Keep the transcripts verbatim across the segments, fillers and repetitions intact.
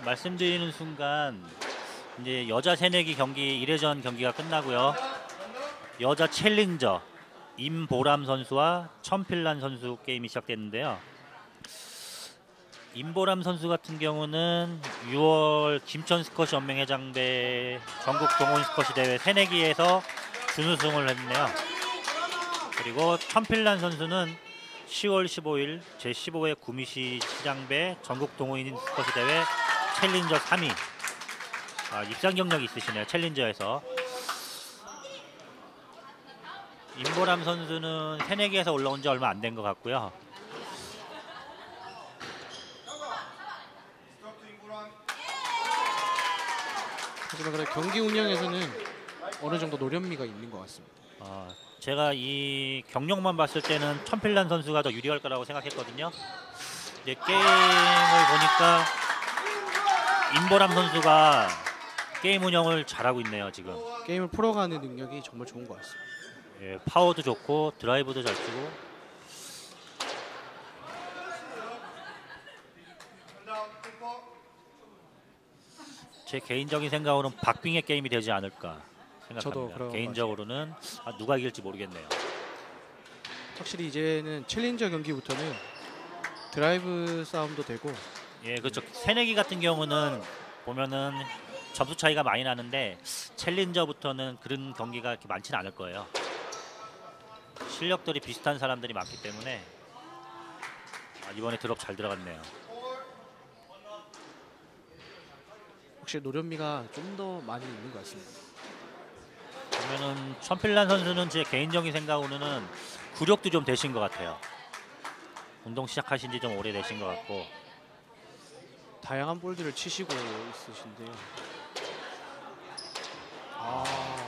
말씀드리는 순간 이제 여자 새내기 경기 일 회전 경기가 끝나고요. 여자 챌린저 임보람 선수와 천필란 선수 게임이 시작됐는데요. 임보람 선수 같은 경우는 유월 김천 스쿼시 연맹회장배 전국 동호인 스쿼시 대회 새내기에서 준우승을 했네요. 그리고 천필란 선수는 시월 십오일 제십오 회 구미시 시장배 전국 동호인 스쿼시 대회 챌린저 삼 위. 아, 입상 경력이 있으시네요. 챌린저에서. 임보람 선수는 새내기에서 올라온 지 얼마 안 된 것 같고요. 하지만 그래 경기 운영에서는 어느 정도 노련미가 있는 것 같습니다. 어, 제가 이 경력만 봤을 때는 천필란 선수가 더 유리할 거라고 생각했거든요. 이제 게임을 보니까 임보람 선수가 게임 운영을 잘하고 있네요. 지금 게임을 풀어가는 능력이 정말 좋은 것 같습니다. 예, 파워도 좋고 드라이브도 잘 치고. 제 개인적인 생각으로는 박빙의 게임이 되지 않을까 생각합니다. 저도 그런 개인적으로는 아, 누가 이길지 모르겠네요. 확실히 이제는 챌린저 경기부터는 드라이브 싸움도 되고. 예, 그렇죠. 새내기 같은 경우는 보면은 점수 차이가 많이 나는데 챌린저부터는 그런 경기가 이렇게 많지는 않을 거예요. 실력들이 비슷한 사람들이 많기 때문에. 아, 이번에 드롭 잘 들어갔네요. 확실히 노련미가 좀 더 많이 있는 것 같습니다. 보면은 천필란 선수는 제 개인적인 생각으로는 구력도 좀 되신 것 같아요. 운동 시작하신 지 좀 오래되신 것 같고. 다양한 볼들을 치시고 있으신데요. 아,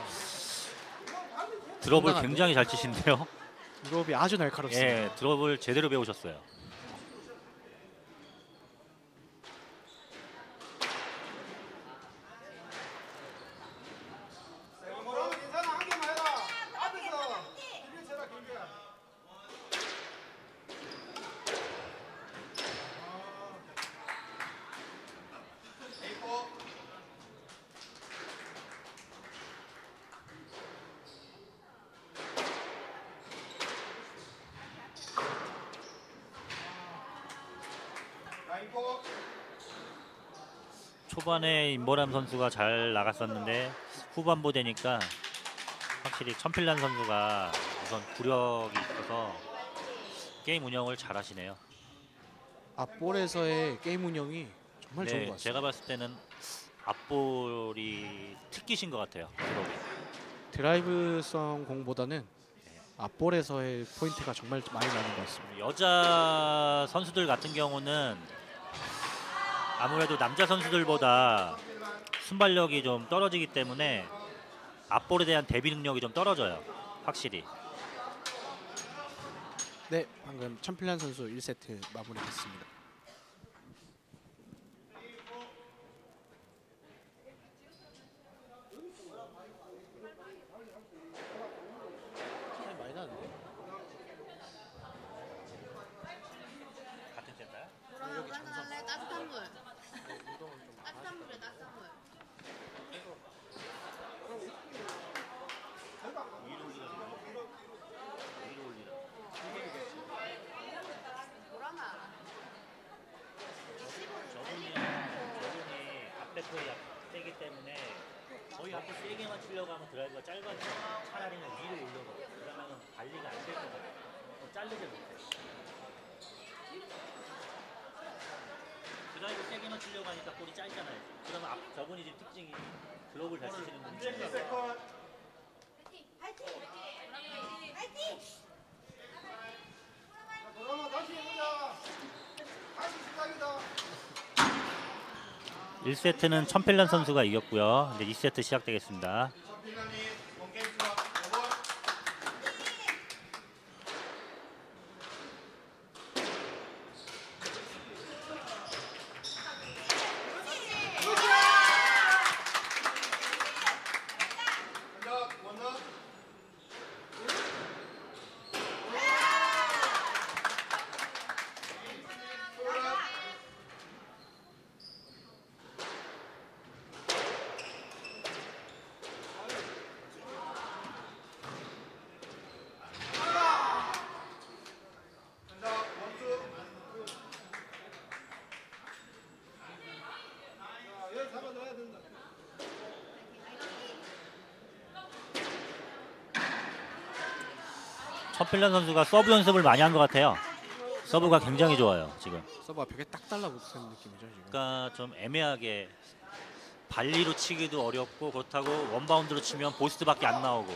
드롭을 상당한데? 굉장히 잘 치신데요. 드롭이 아주 날카롭습니다. 예, 드롭을 제대로 배우셨어요. 초반에 임보람 선수가 잘 나갔었는데 후반부 되니까 확실히 천필란 선수가 우선 구력이 있어서 게임 운영을 잘 하시네요. 앞볼에서의 게임 운영이 정말 좋은 것 네, 같습니다. 제가 봤을 때는 앞볼이 특기신 것 같아요. 드롭이. 드라이브성 공보다는 앞볼에서의 포인트가 정말 많이 나는 것 같습니다. 여자 선수들 같은 경우는 아무래도 남자 선수들보다 순발력이 좀 떨어지기 때문에 앞볼에 대한 대비 능력이 좀 떨어져요. 확실히. 네, 방금 천필란 선수 일 세트 마무리했습니다. 많이 나는데? 같은 센터요? 여기 한잔 장성. 할래? 따뜻한 물. 운동은 좀 따뜻한 물에 따뜻한 물. 위로 올리라. 위로 올리라. 뭐라나? 저분이 저분이 앞배포에 세기 때문에 거의 앞에 세게만 치려고 하면 드라이브가 짧아지고 차라리 위로 올려서 그러면 관리가 안 될 거예요. 자르지 못해요. 드라이브 세게만 치려고 하니까 볼이 짧잖아요. 그러면 앞, 저분이 지금 특징이 드롭을 잘 치시는 분이에요. 파이팅! 파이팅! 그러면 다시 해보자. 다시 시작이다. 일 세트는 천필란 선수가 이겼고요. 이제 이 세트 시작되겠습니다. 천필란이 본게임 수가 네 번. 원더, 원더. 천필란 선수가 서브 연습을 많이 한 것 같아요. 서브가 굉장히 좋아요 지금. 서브가 벽에 딱 달라붙는 느낌이죠 지금. 그러니까 좀 애매하게 발리로 치기도 어렵고 그렇다고 원바운드로 치면 보스트밖에 안 나오고.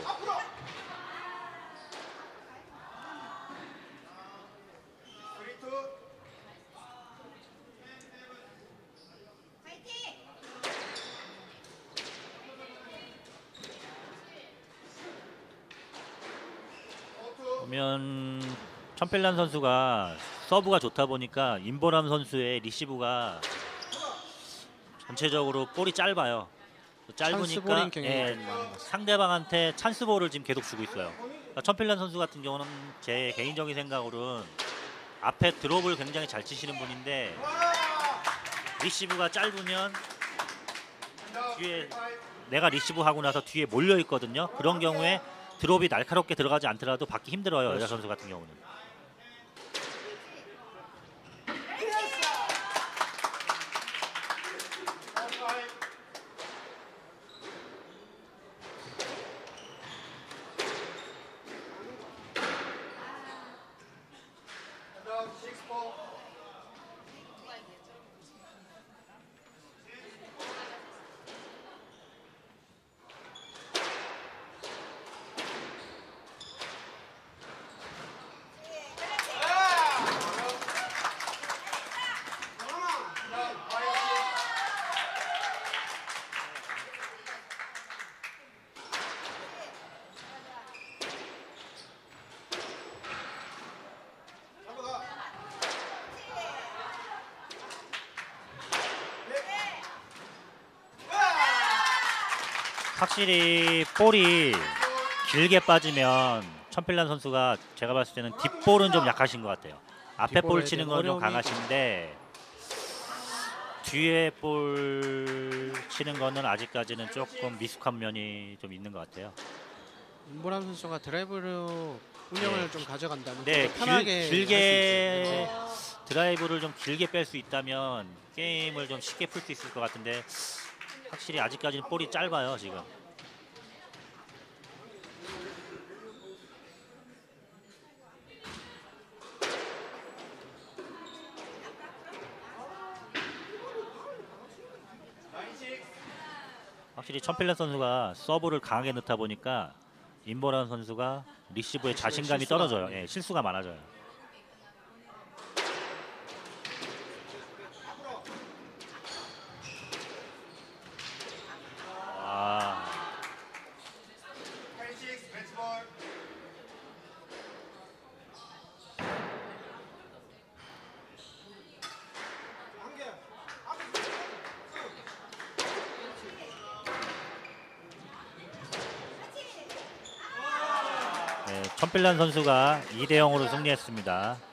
스리투. 파이팅! 보면 천필란 선수가 서브가 좋다 보니까 임보람 선수의 리시브가 전체적으로 볼이 짧아요. 찬스 짧으니까 볼인 경향이 예, 좀 많은 것 같습니다. 상대방한테 찬스볼을 지금 계속 주고 있어요. 그러니까 천필란 선수 같은 경우는 제 개인적인 생각으로는 앞에 드롭을 굉장히 잘 치시는 분인데 리시브가 짧으면 뒤에 내가 리시브 하고 나서 뒤에 몰려 있거든요. 그런 경우에 드롭이 날카롭게 들어가지 않더라도 받기 힘들어요. 여자 선수 같은 경우는. 확실히 볼이 길게 빠지면 천필란 선수가 제가 봤을 때는 뒷볼은 좀 약하신 것 같아요. 앞에 볼 뒷볼에 치는 대한 건 좀 어려움이 강하신데 뒤에 볼 치는 거는 아직까지는 조금 미숙한 면이 좀 있는 것 같아요. 임보람 선수가 드라이브로 운영을 네. 좀 가져간다면 네, 좀 편하게 길, 길게 할수 있어요. 드라이브를 좀 길게 뺄 수 있다면 게임을 좀 쉽게 풀 수 있을 것 같은데 확실히 아직까지는 볼이 짧아요 지금. 확실히 천필란 선수가 서브를 강하게 넣다 보니까 임보란 선수가 리시브에 자신감이 실수가 떨어져요. 많아요. 예, 실수가 많아져요. 아, 텐식스 매치볼. 한 개. 네, 천필란 선수가 이 대 영으로 승리했습니다.